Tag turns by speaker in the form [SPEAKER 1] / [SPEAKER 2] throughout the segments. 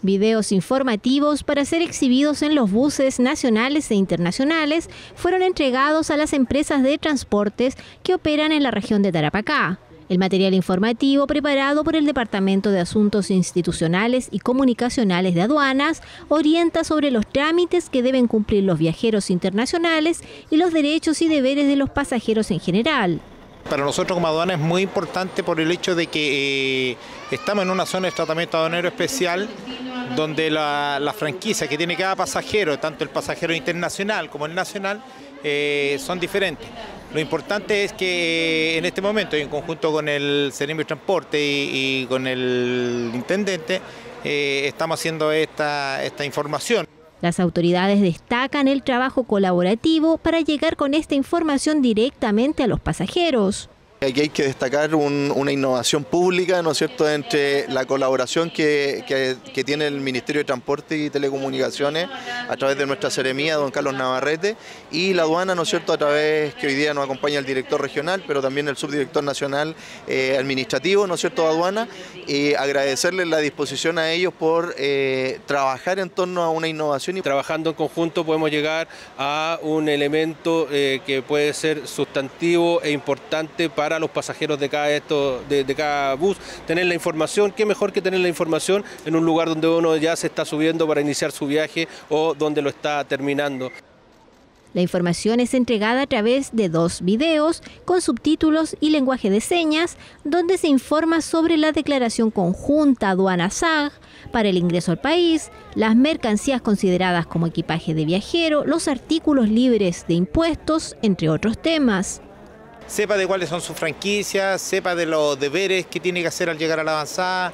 [SPEAKER 1] Videos informativos para ser exhibidos en los buses nacionales e internacionales fueron entregados a las empresas de transportes que operan en la región de Tarapacá. El material informativo preparado por el Departamento de Asuntos Institucionales y Comunicacionales de Aduanas orienta sobre los trámites que deben cumplir los viajeros internacionales y los derechos y deberes de los pasajeros en general.
[SPEAKER 2] Para nosotros como aduana es muy importante por el hecho de que estamos en una zona de tratamiento aduanero especial donde la franquicia que tiene cada pasajero, tanto el pasajero internacional como el nacional, son diferentes. Lo importante es que en este momento, en conjunto con el Seremi de Transporte y con el intendente, estamos haciendo esta información.
[SPEAKER 1] Las autoridades destacan el trabajo colaborativo para llegar con esta información directamente a los pasajeros.
[SPEAKER 3] Aquí hay que destacar una innovación pública, ¿no es cierto?, entre la colaboración que tiene el Ministerio de Transporte y Telecomunicaciones a través de nuestra seremía, don Carlos Navarrete, y la aduana, ¿no es cierto?, a través que hoy día nos acompaña el director regional, pero también el subdirector nacional administrativo, ¿no es cierto?, de aduana, y agradecerles la disposición a ellos por trabajar en torno a una innovación.
[SPEAKER 4] Trabajando en conjunto podemos llegar a un elemento que puede ser sustantivo e importante para los pasajeros de cada bus. Tener la información, qué mejor que tener la información en un lugar donde uno ya se está subiendo para iniciar su viaje o donde lo está terminando.
[SPEAKER 1] La información es entregada a través de 2 videos con subtítulos y lenguaje de señas, donde se informa sobre la declaración conjunta aduana-SAG para el ingreso al país, las mercancías consideradas como equipaje de viajero, los artículos libres de impuestos, entre otros temas.
[SPEAKER 2] Sepa de cuáles son sus franquicias, sepa de los deberes que tiene que hacer al llegar a la avanzada,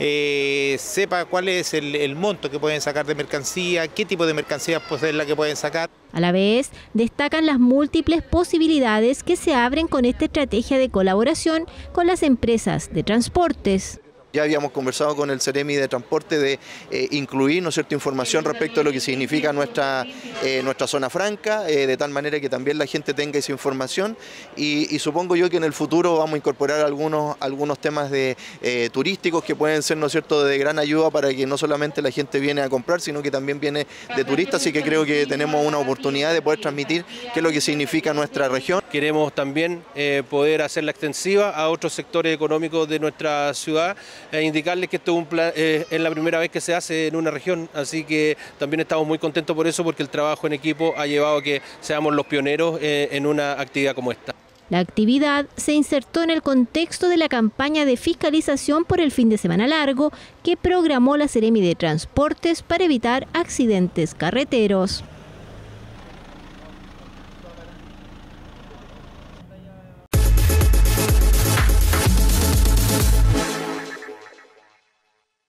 [SPEAKER 2] sepa cuál es el monto que pueden sacar de mercancía, qué tipo de mercancía es la que pueden sacar.
[SPEAKER 1] A la vez, destacan las múltiples posibilidades que se abren con esta estrategia de colaboración con las empresas de transportes.
[SPEAKER 3] Ya habíamos conversado con el Seremi de Transporte de incluir, ¿no es cierto?, información respecto a lo que significa nuestra zona franca, de tal manera que también la gente tenga esa información y supongo yo que en el futuro vamos a incorporar algunos temas turísticos que pueden ser, ¿no es cierto?, de gran ayuda para que no solamente la gente viene a comprar, sino que también viene de turista, así que creo que tenemos una oportunidad de poder transmitir qué es lo que significa nuestra región.
[SPEAKER 4] Queremos también poder hacerla extensiva a otros sectores económicos de nuestra ciudad, indicarles que esto es la primera vez que se hace en una región, así que también estamos muy contentos por eso, porque el trabajo en equipo ha llevado a que seamos los pioneros en una actividad como esta.
[SPEAKER 1] La actividad se insertó en el contexto de la campaña de fiscalización por el fin de semana largo que programó la Seremi de Transportes para evitar accidentes carreteros.